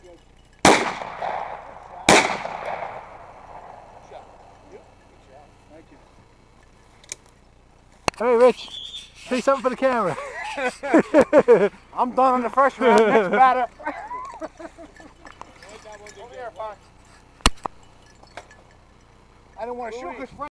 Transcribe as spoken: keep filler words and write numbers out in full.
Thank you. Hey Rich, say something for the camera. I'm done on the first round. Next batter. I didn't want to shoot because